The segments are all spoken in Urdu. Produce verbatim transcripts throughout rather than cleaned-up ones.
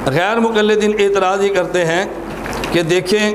غیر مقلدین اعتراض یہ کرتے ہیں کہ دیکھیں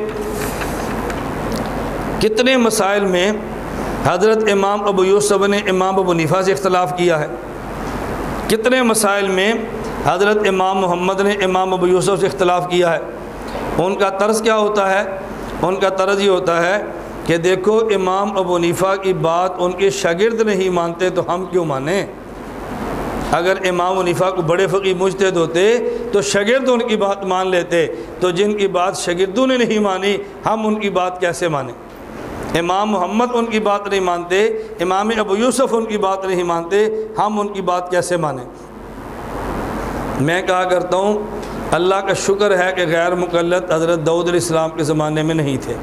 کتنے مسائل میں حضرت امام ابو یوسف نے امام ابو حنیفہ سے اختلاف کیا ہے، کتنے مسائل میں حضرت امام محمد نے امام ابو یوسف سے اختلاف کیا ہے۔ ان کا طرز کیا ہوتا ہے؟ ان کا طرز یہ ہوتا ہے کہ دیکھو امام ابو حنیفہ کی بات ان کے شاگرد نہیں مانتے تو ہم کیوں مانیں؟ اگر امام حنیفہ کو بڑے فقیہ مجتہد ہوتے تو شاگرد ان کی بات مان لیتے، تو جن کی بات شاگردوں نے نہیں مانی ہم ان کی بات کیسے مانیں؟ امام محمد ان کی بات نہیں مانتے، امام ابو یوسف ان کی بات نہیں مانتے، ہم ان کی بات کیسے مانیں؟ میں کہا کرتا ہوں اللہ کا شکر ہے کہ غیر مقلد حضرت داؤد علیہ السلام کے زمانے میں نہیں تھے،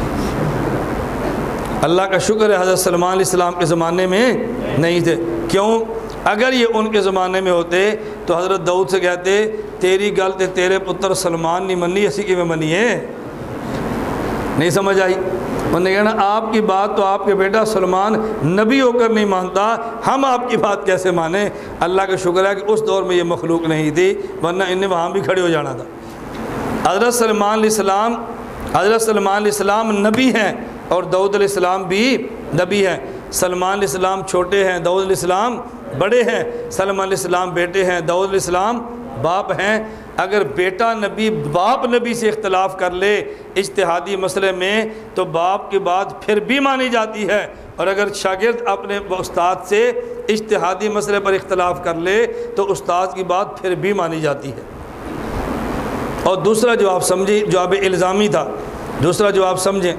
اللہ کا شکر ہے حضرت سلمان علیہ السلام کے زمانے میں نہیں تھے۔ کیوں؟ اگر یہ ان کے زمانے میں ہوتے تو حضرت داؤد سے کہتے تیری گل تے تیرے پتر سلمان نہیں منی، اسی کی میں منی ہے۔ نہیں سمجھ آئی؟ انہوں نے کہنا آپ کی بات تو آپ کے بیٹا سلمان نبی ہو کر نہیں مانتا، ہم آپ کی بات کیسے مانیں؟ اللہ کا شکر ہے کہ اس دور میں یہ مخلوق نہیں تھی، ورنہ انہیں وہاں بھی کھڑے ہو جانا تھا۔ حضرت سلمان علیہ السلام حضرت سلمان علیہ السلام نبی ہیں اور داؤد علیہ السلام بھی نبی ہیں۔ سلمان علیہ السلام چھوٹے ہیں، داؤد علیہ السلام بڑے ہیں۔ سلمان علیہ السلام بیٹے ہیں، داؤد علیہ السلام باپ ہیں۔ اگر بیٹا نبی باپ نبی سے اختلاف کر لے اجتہادی مسئلے میں تو باپ کی بات پھر بھی مانی جاتی ہے، اور اگر شاگرد اپنے استاد سے اجتہادی مسئلے پر اختلاف کر لے تو استاد کی بات پھر بھی مانی جاتی ہے۔ اور دوسرا جواب سمجھی، جواب الزامی تھا، دوسرا جواب سمجھیں۔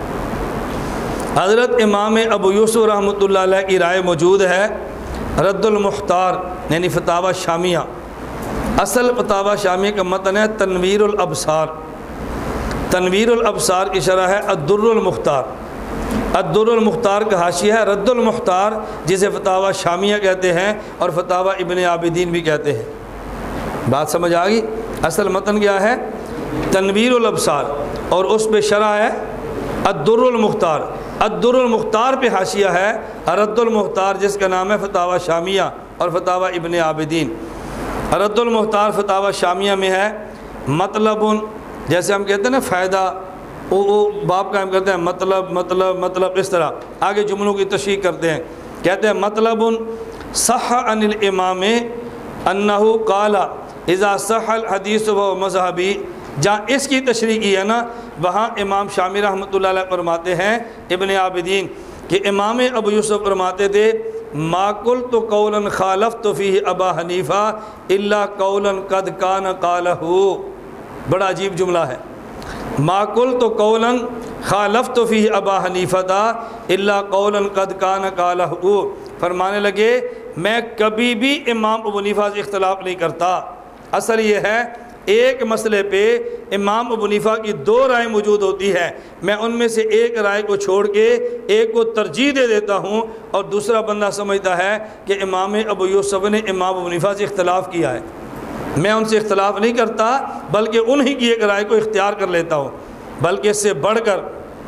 حضرت امام ابو یوسف رحمۃ اللہ علیہ کی رائے موجود ہے، رد المختار یعنی فتاوی شامیہ۔ اصل فتاوی شامیہ کا متن ہے تنویر الابصار، تنویر الابصار کی شرح ہے الدر المختار، الدر المختار کا حاشیہ ہے رد المختار، جسے فتاوی شامیہ کہتے ہیں اور فتاوی ابن عابدین بھی کہتے ہیں۔ بات سمجھ آ گئی؟ اصل متن کیا ہے؟ تنویر الابصار، اور اس پہ شرح ہے الدر المختار۔ الدر المختار پہ حاشیہ ہے رد المختار، جس کا نام ہے فتاوی شامیہ اور فتاوی ابن عابدین۔ رد المختار فتاوی شامیہ میں ہے مطلب، جیسے ہم کہتے ہیں نا فائدہ، وہ باب قائم کرتے ہیں مطلب مطلب مطلب، اس طرح آگے جملوں کی تشریح کرتے ہیں، کہتے ہیں مطلب صح عن الامام انہ قال اذا صح الحدیث و مذہبی۔ جہاں اس کی تشریح کی ہے نا وہاں امام شامی رحمۃ اللہ علیہ فرماتے ہیں ابن عابدین کہ امام ابو یوسف فرماتے تھے ما قلت قولا خالفت فیہ ابا حنیفہ الا قولا قد کان قالہ۔ بڑا عجیب جملہ ہے، ما قلت قولا خالفت فیہ ابا حنیفہ الا قولا قد کان قالہ۔ فرمانے لگے میں کبھی بھی امام ابو حنیفہ سے اختلاف نہیں کرتا۔ اصل یہ ہے ایک مسئلے پہ امام ابو حنیفہ کی دو رائے موجود ہوتی ہے، میں ان میں سے ایک رائے کو چھوڑ کے ایک کو ترجیح دے دیتا ہوں، اور دوسرا بندہ سمجھتا ہے کہ امام ابو یوسف نے امام ابو حنیفہ سے اختلاف کیا ہے، میں ان سے اختلاف نہیں کرتا بلکہ انہی کی ایک رائے کو اختیار کر لیتا ہوں۔ بلکہ اس سے بڑھ کر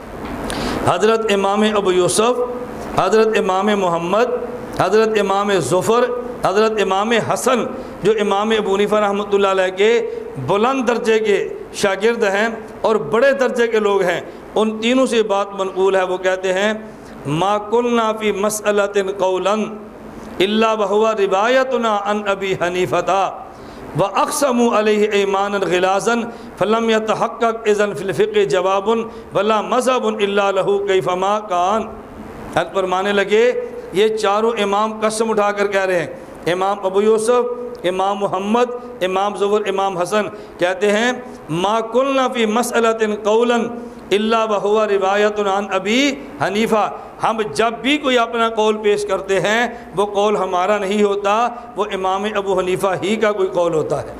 حضرت امام ابو یوسف، حضرت امام محمد، حضرت امام ظفر، حضرت امام حسن جو امام ابو حنیفہ رحمۃ اللہ علیہ کے بلند درجے کے شاگرد ہیں اور بڑے درجے کے لوگ ہیں، ان تینوں سے بات منقول ہے۔ وہ کہتے ہیں ما قلنا فی مسئلۃ قولا الا وهو روایتنا عن ابی حنیفہ واقسموا علیہ ایمانا غلاظا فلم یتحقق اذن فی الفقہ جواب ولا مذہب الا له کیفما کان۔ حضرت فرمانے لگے یہ چاروں امام قسم اٹھا کر کہہ رہے ہیں، امام ابو یوسف، امام محمد، امام ظفر، امام حسن کہتے ہیں ما قلنا فی مسئلۃ قولا الا وهو روایت عن ابی حنیفہ، ہم جب بھی کوئی اپنا قول پیش کرتے ہیں وہ قول ہمارا نہیں ہوتا، وہ امام ابو حنیفہ ہی کا کوئی قول ہوتا ہے۔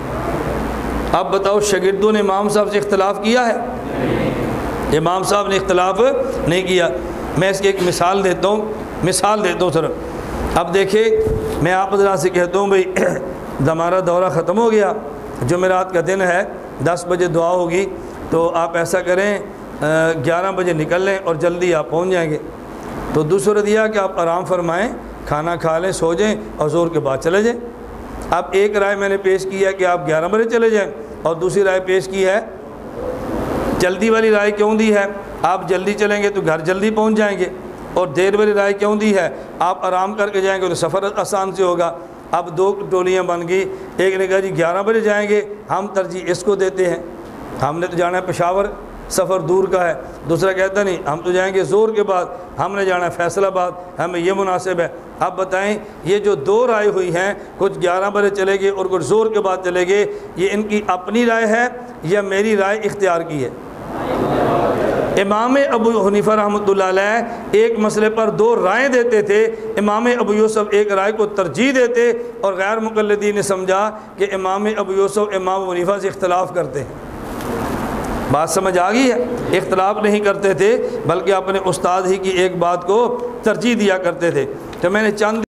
اب بتاؤ شاگردوں نے امام صاحب سے اختلاف کیا ہے؟ امام صاحب نے اختلاف نہیں کیا۔ میں اس کی ایک مثال دیتا ہوں مثال دیتا ہوں سر۔ اب دیکھیں میں آپ حضرات سے کہتا ہوں بھئی ہمارا دورہ ختم ہو گیا، جمعرات کا دن ہے، دس بجے دعا ہوگی، تو آپ ایسا کریں گیارہ بجے نکل لیں اور جلدی آپ پہنچ جائیں گے۔ تو دوسرا دیا کہ آپ آرام فرمائیں، کھانا کھا لیں، سو جائیں اور ظہر کے بعد چلے جائیں۔ اب ایک رائے میں نے پیش کی ہے کہ آپ گیارہ بجے چلے جائیں، اور دوسری رائے پیش کی ہے جلدی والی رائے کیوں دی ہے، آپ جلدی چلیں گے تو گھر جلدی پہنچ جائیں گے، اور دیر والی رائے کیوں دی ہے، آپ آرام کر کے جائیں گے تو سفر آسان سے ہوگا۔ اب دو ٹولیاں بن گئی، ایک نے کہا جی گیارہ بجے جائیں گے، ہم ترجیح اس کو دیتے ہیں، ہم نے تو جانا ہے پشاور، سفر دور کا ہے۔ دوسرا کہتا نہیں، ہم تو جائیں گے زور کے بعد، ہم نے جانا ہے فیصل آباد، ہمیں یہ مناسب ہے۔ اب بتائیں یہ جو دو رائے ہوئی ہیں، کچھ گیارہ بجے چلے گے اور کچھ زور کے بعد چلے گے، یہ ان کی اپنی رائے ہے یا میری رائے اختیار کی ہے؟ امام ابو حنیفہ رحمۃ اللہ علیہ ایک مسئلے پر دو رائے دیتے تھے، امام ابو یوسف ایک رائے کو ترجیح دیتے، اور غیر مقلدین نے سمجھا کہ امام ابو یوسف امام ابو حنیفہ سے اختلاف کرتے ہیں۔ بات سمجھ آ گئی ہے؟ اختلاف نہیں کرتے تھے بلکہ اپنے استاد ہی کی ایک بات کو ترجیح دیا کرتے تھے۔ تو میں نے چند